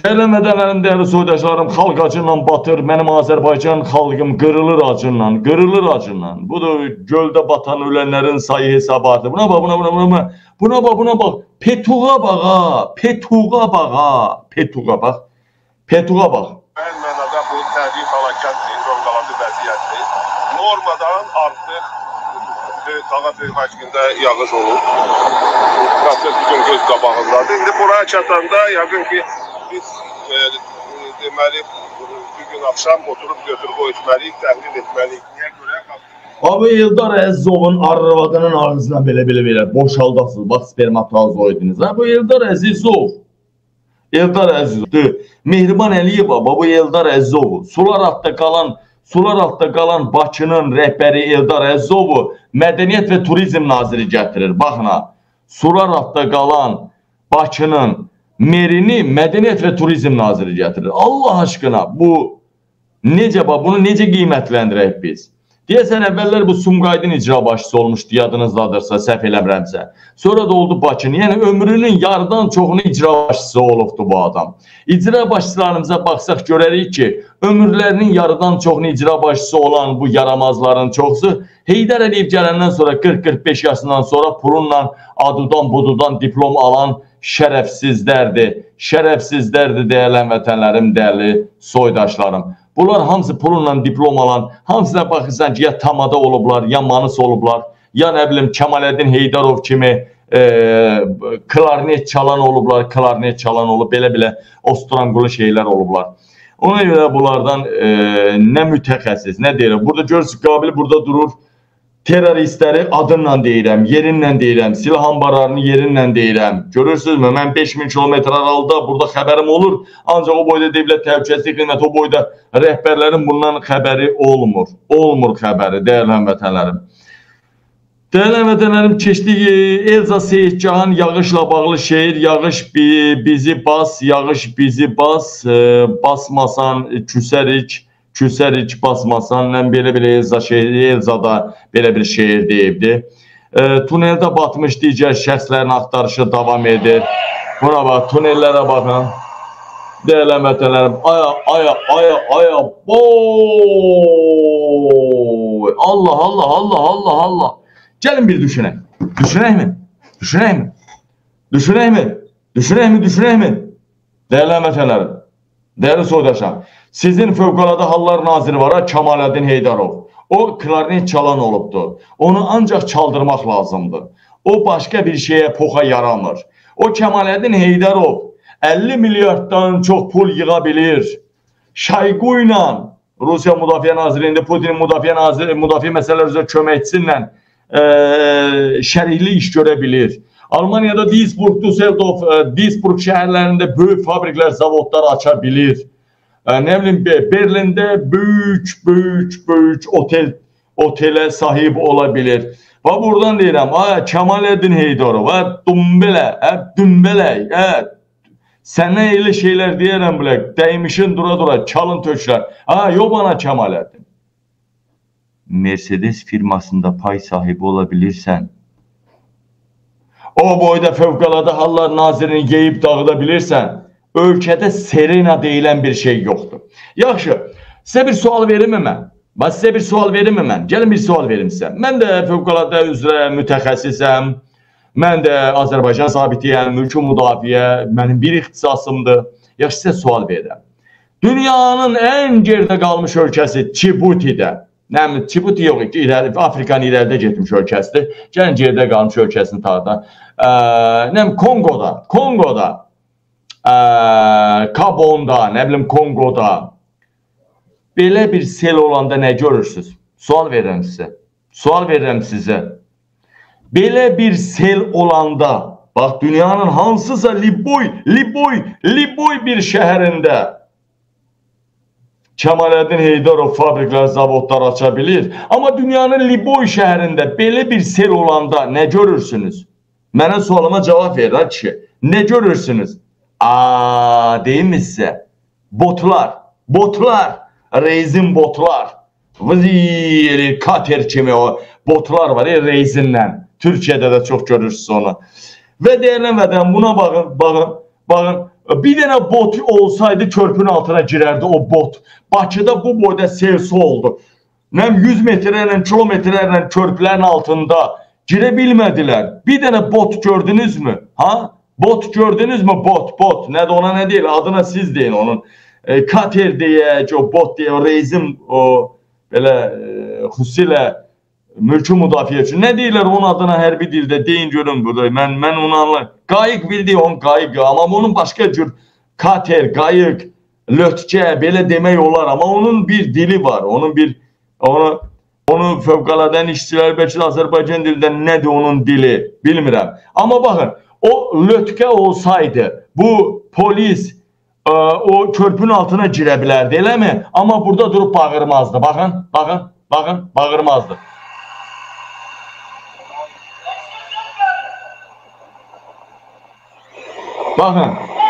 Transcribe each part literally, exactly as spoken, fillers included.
Eləmədənlərim, dəyərli soydaşlarım, xalq acından batır, mənim Azərbaycan xalqım qırılır acından, qırılır acından. Budur, göldə batan ölənlərin sayı hesabatı. Buna bax, buna, buna, buna, buna bax, buna bax. Petuğa bax, ha, Petuğa bax, ha, Petuğa bax, Petuğa bax. Mən mənada bu təbii fəlakətdir, zonqaladı vəziyyətdir. Normadan artıq Dağa Böyük Həcmində yağış olur. Proses bütün göz qabağındadır. İndi buraya çatanda yəqin ki, biz e, deməli, bugün axşam oturup götürüb o etməliyik, təhlil etməliyik. Niyə görə? Abi Eldar Əzizovun arvadının ağzına belə-belə-belə boşaldasınız. Bax, spermatozoidiniz. Ha? Bu Eldar Əzizov. Eldar Əzizov. Mehriban Əliyeva, bu Eldar Əzizov. Sular altında qalan Sular altında qalan Bakının rəhbəri Eldar Əzizovu Mədəniyyət və Turizm Naziri gətirir. Baxın ha, sular altında qalan Bakının merini Mədəniyyət və Turizm Naziri gətirir. Allah aşkına bu necə, bunu necə qiymətləndirək biz? Deyəsən, əvvəllər bu Sumqaydın icra başçısı olmuşdu, yadınızdadırsa, səhv eləmirəmsə. Sonra da oldu Bakının, yəni ömrünün yarıdan çoxunu icra başçısı olubdu bu adam. İcra başçılarımıza baxsaq görərik ki, ömürlərinin yarıdan çoxunu icra başçısı olan bu yaramazların çoxusu Heydər Əliyev gələndən sonra qırx qırx beş yaşından sonra pulunla adudan bududan diplom alan şərəfsizlərdir. Şərəfsizlərdir dəyərli vətənlərim, dəyərli soydaşlarım. Bunlar hamısı pulunla diplom alan, hamısına baxırsan ki, ya tamada olublar, ya manıs olublar, ya nə bilim Kemaləddin Heydarov kimi e, klarnet çalan olublar, klarnet çalan olub, belə-belə ostrangulu şeylər olublar. Ona görə bunlardan e, nə mütəxəssis, nə deyirəm, burada görürsünüz, Qabil burada durur, teröristləri adınla deyirəm, yerinlə deyirəm, silah ambarlarını yerinlə deyirəm. Görürsünüzmü? Mən beş min kilometr aralıda burada xəbərim olur. Ancaq o boyda Dövlət Təhlükəsizlik Xidməti, o boyda rəhbərlərin bundan xəbəri olmur. Olmur xəbəri, dəyərli həmvətənlərim. Dəyərli həmvətənlərim, keçdik Elza Seyidcahan yağışla bağlı şeir. Yağış bizi bas, yağış bizi bas, basmasan küsərik. Küsərik basmasan, mən belə-belə Elza şeiri, Elzada belə bir şeir deyibdi. E, tuneldə batmış digər şəxslərin axtarışı davam edir. Buna bax, tunellərə baxın. Dəyərli həmvətənlərim, aya, aya, aya, aya, boy! Allah, Allah, Allah, Allah, Allah. Gəlin bir düşünək. Düşünək mi? Düşünək mi? Düşünək mi? Düşünək mi? Düşünək mi? Dəyərli həmvətənlərim, dəyərli soydaşlar. Sizin Fövqəladə Hallar Naziri var, Kemaləddin Heydarov. O klarnet çalan olubdur. Onu ancaq çaldırmaq lazımdır. O başqa bir şeyə poxa yaramır. O Kemaləddin Heydarov əlli milyarddan çox pul yığa bilir. Şayqu ilə Rusiya Müdafiə Nazirliyində Putin Müdafiə Naziri, Müdafiə məsələləri üzrə köməkçisinlə e, şərikli iş görə bilir. Almaniyada Duisburg, Düsseldorf, Duisburg şəhərlərində böyük fabriklər, zavodlar aça bilir. Ne bileyim, Berlində büyük, büyük, büyük otel, otelə sahib olabilir. Və buradan deyirəm, Kemaləddin Heydarov, dumbelə, dumbelə, sənə elə şeylər deyərəm bilə, dəymişin dura-dura, çalın töklər. Ha, yo bana Kemaləddin. Mercedes firmasında pay sahibi olabilirsən. O boyda Fövqəladə Hallar Nazirini yeyib dağıdabilirsən. Ölkədə Serena deyilən bir şey yoxdur. Yaxşı, sizə bir sual verim mən. Bax, sizə bir sual verim mən. Gəlin bir sual verim sizə. Mən də fövqəladə üzrə mütəxəssisəm. Mən də Azərbaycan zabitiyəm, mülki müdafiə, mənim bir ixtisasımdır. Yaxşı, sizə sual verirəm. Dünyanın ən geridə qalmış ölkəsi Çibutidə. Nəmi, Çibuti yox, Afrikanın irəlidə getmiş ölkəsidir. Gəlin geridə qalmış ölkəsini tarda. Nəmi, Kongoda, Kongoda. Kabonda, nə bilim Kongoda belə bir sel olanda nə görürsünüz? Sual verirəm sizə. Sual verirəm sizə. Belə bir sel olanda, bax dünyanın hansısa Liboy, Liboy, Liboy bir şəhərində Kemaləddin Heydarov fabriklər, zavodlar aça bilir. Amma dünyanın Liboy şəhərində belə bir sel olanda nə görürsünüz? Mənə sualıma cavab verir, kişi. Nə görürsünüz? Aa, deyim mi sizə? Botlar, botlar, rezin botlar. Vızıyır, kater kimi o botlar var ya rezinlə. Türkiyədə də çox görürsünüz onu. Və deyilən vədən buna baxın, baxın, baxın. bir dənə bot olsaydı körpünün altına girərdi o bot. Bakıda bu boyda selsi oldu. Nəm yüz metrlərlə, kilometrlərlə körpülərin altında girə bilmədilər. Bir dənə bot gördünüzmü? Ha? Bot gördünüzmü? Bot, bot. Nədir ona nə deyil? Adına siz deyin onun. E, kater deyək, o bot deyək, reizim o belə e, xüsusilə mülkü müdafiə üçün. Nə deyirlər onun adına hərbi dildə? Deyin görün burada. Mən, mən onu anlayım. Qayıq bildiyi onun qayıq. Amma onun başqa cür kater, qayıq, lötkə belə demək olar. Amma onun bir dili var. Onun bir onu, onu fövqəladən işçilər bəlkə də Azərbaycan dilində nədir onun dili bilmirəm. Amma baxın, o lötkə olsaydı bu polis e, o körpünün altına girə bilərdi, eləmi? Amma burada durub bağırmazdı. Baxın, baxın, baxın, bağırmazdı. Bakın.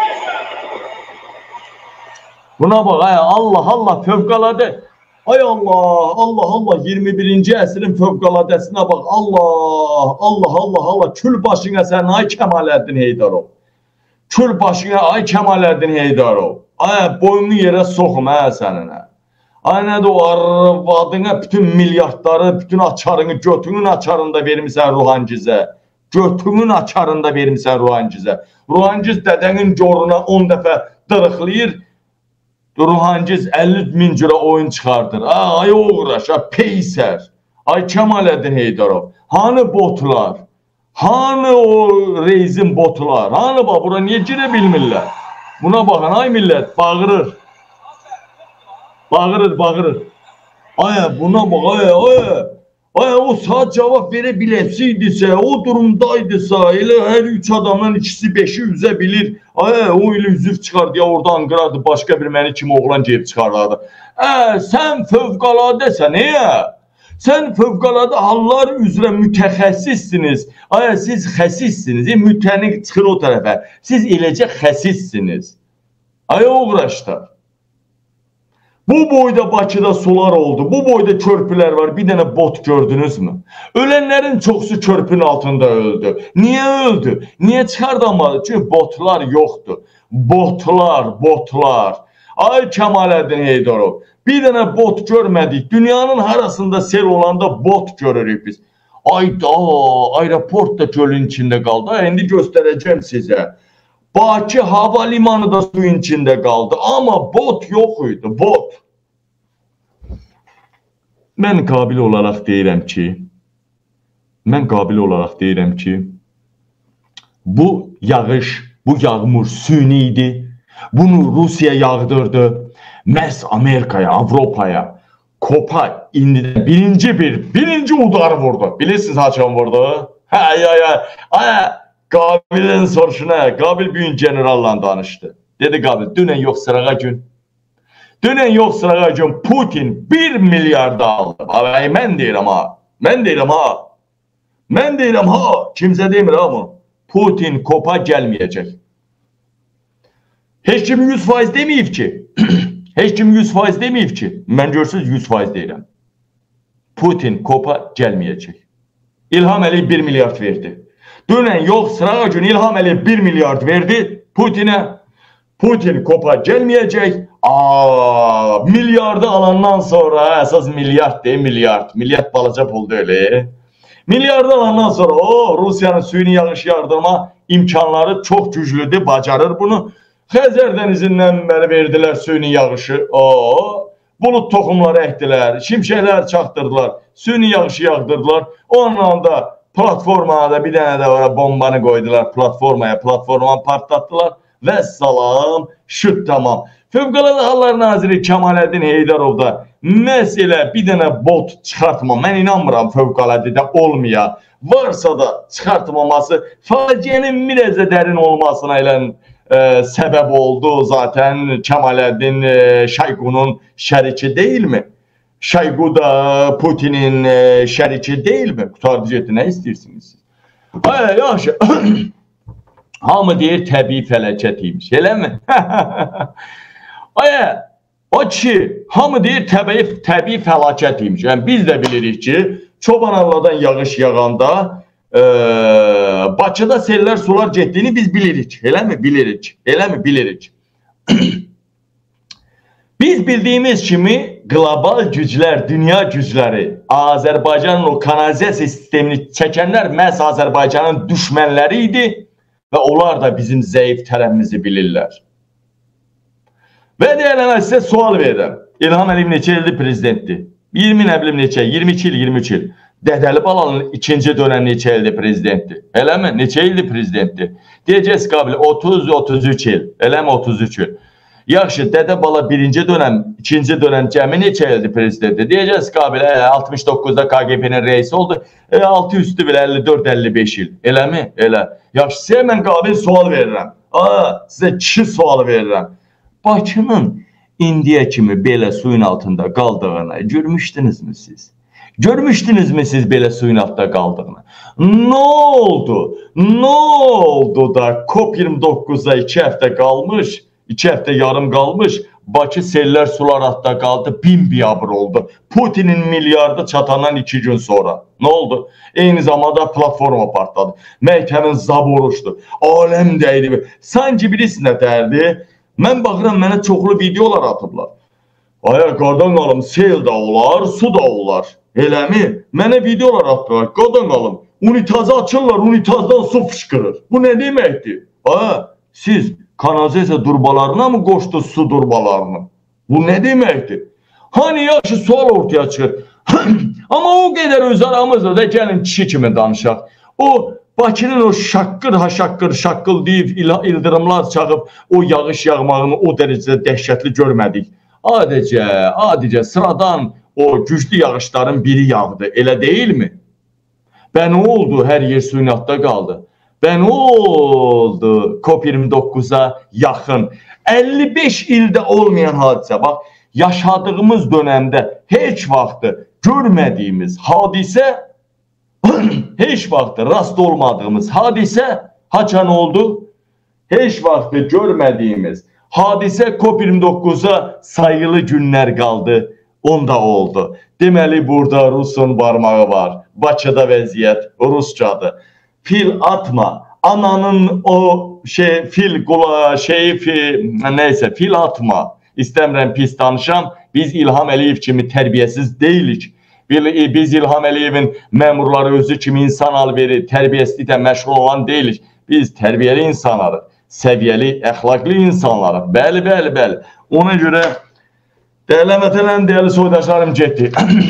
Buna bak ay Allah Allah fövqəladə. Ay Allah Allah Allah iyirmi birinci əsrin fövqəladəsinə bak. Allah Allah Allah Allah kül başına sən ay Kemaləddin Heydarov. Kül başına ay Kemaləddin Heydarov. Ay boynunu yerə soxum hə səninə. Ay nədir o arvadına bütün milyardları, bütün açarını götünün açarında vermişsən Ruhangizə. Götünün açarında vermişsən Ruhangizə. Ruhangiz dədənin coruna on dəfə dırıqlayır. Ruhangiz əlli min cürə oyun çıxardır. Ay uğraş, peysər. Ay Kemaləddin Heydarov. Hanı botlar? Hanı o reizin botlar? Hanı bax, bura niyə girə bilmirlər? Buna baxın, ay millət, bağırır. Bağırır, bağırır. Ay, buna bax, ay, ay. Ay, o saat cavab verə biləsiydisə, o durumdaydısa, elə hər üç adamdan ikisi beşi üzə bilir. Ay, o ilə üzüv çıxardı ya, orada Anqaradır, başqa bir məni kimi oğlan gelib çıxarlardı. Ə, sən fövqəladəsən, eyə? Sən fövqəladə hallar üzrə mütəxəssissiniz. Ay, siz xəsissiniz, e, mütənik çıxır o tərəfə. Siz eləcə xəsissiniz. Ay, uğraşlar. Bu boyda Bakıda sular oldu, bu boyda körpülər var, bir dənə bot gördünüzmü? Ölənlərin çoxsu körpünün altında öldü. Niyə öldü? Niyə çıxardamadı? Çünki botlar yoxdur. Botlar, botlar. Ay Kemaləddin Heydarov, bir dənə bot görmədik. Dünyanın harasında sel olanda bot görürük biz. Ayda, aeroport da gölün içində qaldı. İndi göstərəcəm sizə. Bakı hava limanı da suyun içində qaldı. Amma bot yox idi, bot. Mən qabil olaraq deyirəm ki, mən qabil olaraq deyirəm ki, bu yağış, bu yağmur süni idi. Bunu Rusiya yağdırdı. Məhz Amerikaya, Avropaya, Kopa indi birinci bir, birinci udarı vurdu. Bilirsiniz haçan vurdu? Ay, ay, ay, ay. Qabilin soruşuna, Qabil büyün generalla danışdı. Dedi Qabil, dünən yox sırağa gün. Dünən yox sırağa gün Putin bir milyarda aldı. Ay, mən deyirəm ha, mən deyirəm ha. Mən deyirəm ha, kimsə demir ha bunu. Putin Kopa gəlməyəcək. Heç kim yüz faiz deməyib ki. Heç kim yüz faiz deməyib ki. Mən görsünüz yüz faiz deyirəm. Putin Kopa gəlməyəcək. İlham Əliyev bir milyard verdi. Dünən yox sırağa gün İlham Əliyev bir milyard verdi Putin'e. Putin Kopa gəlməyəcək. Aa, milyardı alandan sonra əsas milyard deyil, milyard. Milyard balaca puldu öyle. Milyardı alandan sonra o Rusiyanın suyunu yağış yardırma imkanları çok güclüdür, bacarır bunu. Xəzər dənizindən bəri verdilər suyunu yağışı. O bulut toxumları əkdilər, şimşəklər çaxdırdılar, suyunu yağışı yağdırdılar. Ondan da platformaya da bir dənə də var, bombanı qoydular platformaya, platformanı partlatdılar və salam, şüt tamam. Fövqəladə Hallar Naziri Kemaləddin Heydarov da məsələ bir dənə bot çıxartma, mən inanmıram fövqəladədə olmaya, varsa da çıxartmaması faciənin birəcə dərin olmasına ilə e, səbəb oldu. Zaten Kemaləddin e, Şayqunun şəriki deyil mi? Şayqu da Putin'in e, şəriki deyil mi? Qutardıcı etdi, nə istəyirsiniz siz? Ay, yaxşı. Hamı deyir təbii fəlakət imiş, elə mi? Ay, o ki, hamı deyir təbii, təbii fəlakət imiş. Yəni, biz də bilirik ki, Çoban Alladan yağış yağanda e, Bakıda sellər sular getdiyini biz bilirik. Elə mi? Bilirik. Elə mi? Bilirik. Biz bildiyimiz kimi global güclər, dünya gücləri Azərbaycanın o kanalizasiya sistemini çəkənlər məhz Azərbaycanın düşmənləri idi və onlar da bizim zəif tərəfimizi bilirlər. Və deyələnə sizə sual verirəm. İlham Əliyev neçə ildir prezidentdir? iyirmi nə bilim neçə? iyirmi iki il, iyirmi üç il. Dədəli Balanın ikinci dönəm neçə ildir prezidentdir? Eləmi? Neçə ildir prezidentdir? Deyəcəz qabili otuz otuz üç il. Eləmi? otuz üç il. Yaxşı, Dədə Bala birinci dönəm, ikinci dönəm cəmi neçə ildir prezidentdir? Deyəcəz qabili altmış doqquzda K G B'nin reisi oldu. E, altı üstü bir əlli dörd əlli beş il. Eləmi? Elə. Yaxşı, sizə mən qabil sual verirəm. Aa, sizə kişi sual verirəm. Bakının indiyə kimi belə suyun altında qaldığını görmüşdünüzmü siz? Görmüşdünüzmü siz belə suyun altında qaldığını? Nə oldu? Nə oldu da COP iyirmi doqquzda iki həftə qalmış, iki həftə yarım qalmış, Bakı sellər sular altında qaldı, bimbiabır oldu. Putinin milyardı çatandan iki gün sonra. Nə oldu? Eyni zamanda platforma partladı. Məhkəmin zaboruşdu. Aləm dəydi. Sanki birisi nə dərdi? Mən baxıram, mənə çoxlu videolar atıblar. Aya, qardan qalım, sel də olar, su da olar. Eləmi? Mənə videolar atdılar. Qardan qalım, unitazı açırlar, unitazdan su fışqırır. Bu nə deməkdir? Aya, siz kanalizasiya durbalarına mı qoşdunuz su durbalarını? Bu nə deməkdir? Hani yaxşı sual ortaya çıxır. Amma o qədər öz aramızda da gəlin kişi kimi danışaq. O Bakının o şaqqır ha şaqqır şaqqıl deyib ildırımlar çağıb o yağış yağmağını o dərəcədə dəhşətli görmədik. Adicə, adicə sıradan o güclü yağışların biri yağdı. Elə deyilmi? Və nə oldu? Hər yer suyun altında qaldı. Və nə oldu? COP iyirmi doqquza yaxın əlli beş ildə olmayan hadisə. Bax, yaşadığımız dönəmdə heç vaxtı görmədiyimiz hadisə, heç vaxtı rast olmadığımız hadisə haçan oldu? Heç vaxtı görmədiyimiz hadisə COP iyirmi doqquza sayılı günlər qaldı. Onda oldu. Deməli, burada Rusun barmağı var. Bakıda vəziyyət Ruscadır. Fil atma. Ananın o şey fil qula şeyi fil, neysə fil atma. İstəmirəm pis danışam. Biz İlham Əliyev kimi tərbiyəsiz deyilik. Biz İlham Əliyevin məmurları özü kimi insan alveri, tərbiyəsizliklə məşğul olan deyilik. Biz tərbiyəli insanlarıq, səviyyəli, əxlaqlı insanlarıq. Bəli, bəli, bəli. Ona görə dəyərli vətəndaşlarım, dəyərli soydaşlarım getdi.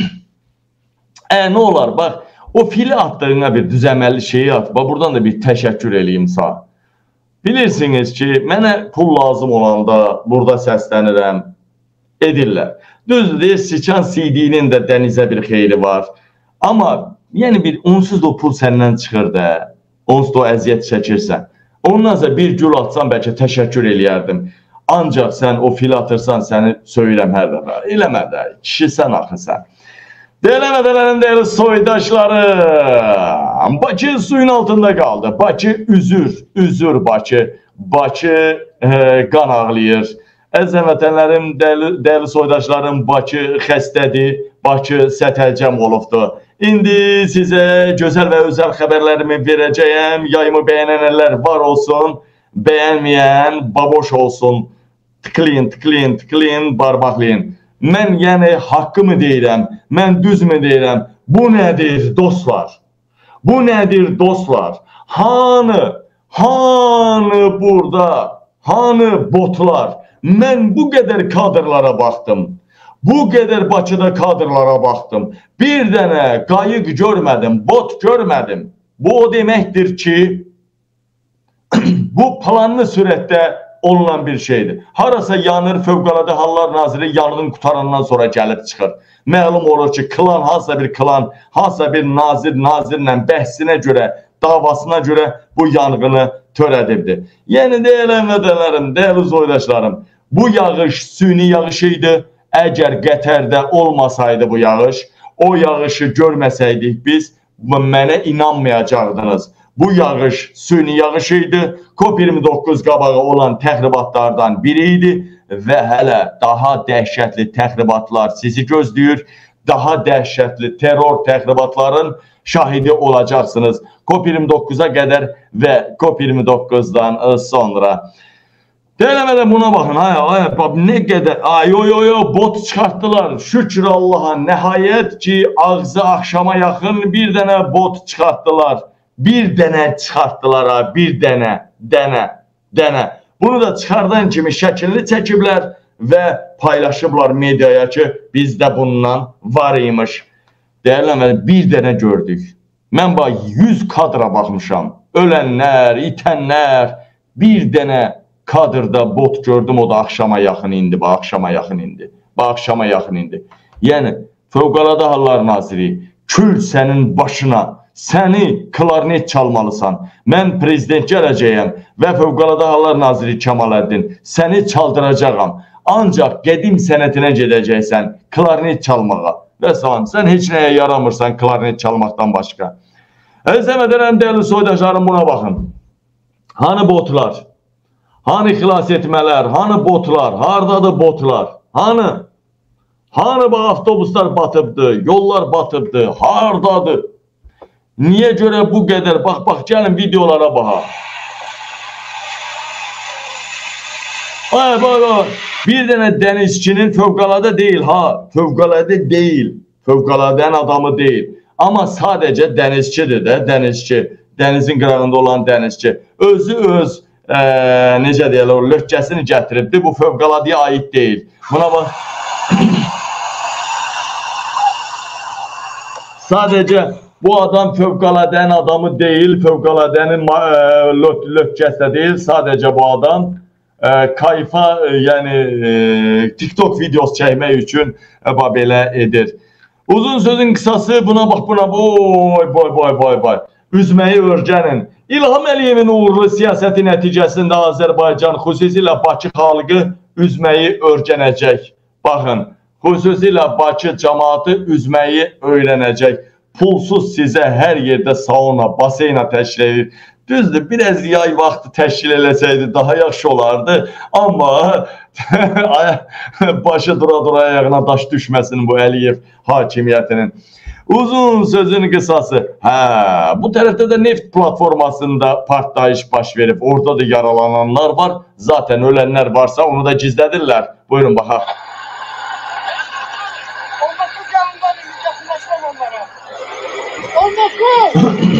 Ə, nə olar? Bax, o fili atdığına bir düzəməlli şeyi at. Bax, buradan da bir təşəkkür eləyim sağ. Bilirsiniz ki, mənə pul lazım olanda burada səslənirəm, edirlər. Düzdür, Siçan C D'nin də dənizə bir xeyli var. Amma, yəni bir onsuz da o pul səndən çıxır da, onsuz da o əziyyət çəkirsən. Ondan sonra bir gül atsan, bəlkə təşəkkür eləyərdim. Ancaq sən o fil atırsan, səni söyürəm hər dəfə. Eləmə də, kişisən axı sən. Deyələmədələrin deyəli soydaşları, Bakı suyun altında qaldı. Bakı üzür, üzür Bakı. Bakı e, qan ağlayır. Əzəm vətənlərim, dəyərli soydaşlarım, Bakı xəstədir, Bakı sətəlcəm olubdur. İndi sizə gözəl və özəl xəbərlərimi verəcəyəm. Yayımı bəyənənlər var olsun, bəyənməyən baboş olsun. Tıklayın, tıklayın, tıklayın, barmaqlayın. Mən yəni haqqımı deyirəm, mən düzmü deyirəm. Bu nədir dostlar? Bu nədir dostlar? Hanı, hanı burada, hanı botlar? Mən bu qədər kadrlara baxdım. Bu qədər Bakıda kadrlara baxdım. Bir dənə qayıq görmədim, bot görmədim. Bu o deməkdir ki, bu planlı sürətdə olunan bir şeydir. Harasa yanır, Fövqəladə Hallar Naziri yanğın qutarandan sonra gəlib çıxır. Məlum olur ki, klan, hansısa bir klan, hansısa bir nazir, nazirlə bəhsinə görə, davasına görə bu yanğını törədibdir. Yəni, deyələn vədələrim, dəyəli soydaşlarım, bu yağış süni yağış idi. Əgər Qətərdə olmasaydı bu yağış, o yağışı görməsəydik biz, mənə inanmayacaqdınız. Bu yağış süni yağış idi. COP iyirmi doqquz qabağı olan təxribatlardan biri idi və hələ daha dəhşətli təxribatlar sizi gözləyir. Daha dəhşətli terror təxribatların şahidi olacaqsınız. COP iyirmi doqquza qədər və COP iyirmi doqquzdan sonra. Deyələmədə buna baxın, ay, ay, bab, nə qədər, ay, yo, yo, yo, bot çıxartdılar, şükür Allaha, nəhayət ki, ağzı axşama yaxın bir dənə bot çıxartdılar, bir dənə çıxartdılar, ha, bir dənə, dənə, dənə. Bunu da çıxardan kimi şəkilli çəkiblər və paylaşıblar mediaya ki, bizdə bundan var imiş. Deyələmədə bir dənə gördük. Mən bax, yüz kadra baxmışam, ölənlər, itənlər, bir dənə kadrda bot gördüm, o da axşama yaxın indi, bax, axşama yaxın indi, bax, axşama yaxın indi. Yəni, Fövqəladə Hallar Naziri, kül sənin başına, səni klarnet çalmalısan, mən prezident gələcəyəm və Fövqəladə Hallar Naziri Kəmaləddin, səni çaldıracağam, ancaq qədim sənətinə gedəcəksən, klarnet çalmağa və salam, sən heç nəyə yaramırsan klarnet çalmaqdan başqa. Əzəm edərəm, dəyərli soydaşlarım, buna baxın. Hani botlar? Hani xilas etmələr, hani botlar, haradadır botlar, hani? Hani bax, avtobuslar batıbdır, yollar batıbdır, haradadır? Niyə görə bu qədər? Bax, bax, gəlin videolara baxa. Ay, bax, bax, bir dənə dənizçinin fövqəladə deyil, ha, fövqəladə deyil, fövqələdənin adamı deyil. Amma sadəcə dənizçidir də, dənizçi, dənizin qırağında olan dənizçi. Özü öz, Ə, necə deyələr, o lökkəsini gətiribdir, bu fövqəladiyə aid deyil. Buna bax, sadəcə bu adam fövqələdənin adamı deyil, fövqələdənin lökkəsi də deyil, sadəcə bu adam ə, kayfa, yəni ə, TikTok videosu çəkmək üçün ə, belə edir. Uzun sözün qısası, buna bax, buna boy, boy, boy, boy, boy. Üzməyi örgənin. İlham Əliyevin uğurlu siyasəti nəticəsində Azərbaycan, xüsusilə Bakı xalqı üzməyi örgənəcək. Baxın, xüsusilə Bakı cəmaatı üzməyi öyrənəcək. Pulsuz sizə hər yerdə sauna, baseyna təşkil edir. Düzdür, biraz yay vaxtı təşkil eləsəydi daha yaxşı olardı. Amma başı dura-dura ayağına daş düşməsin bu Əliyev hakimiyyətinin. Uzun sözün qısası, hə, bu tərəfdə də neft platformasında partlayış baş verib, orada da yaralananlar var, zaten ölənlər varsa onu da gizlədirlər. Buyurun, baxaq. on doqquz yanından yaxınlaşmam onlara. on doqquz!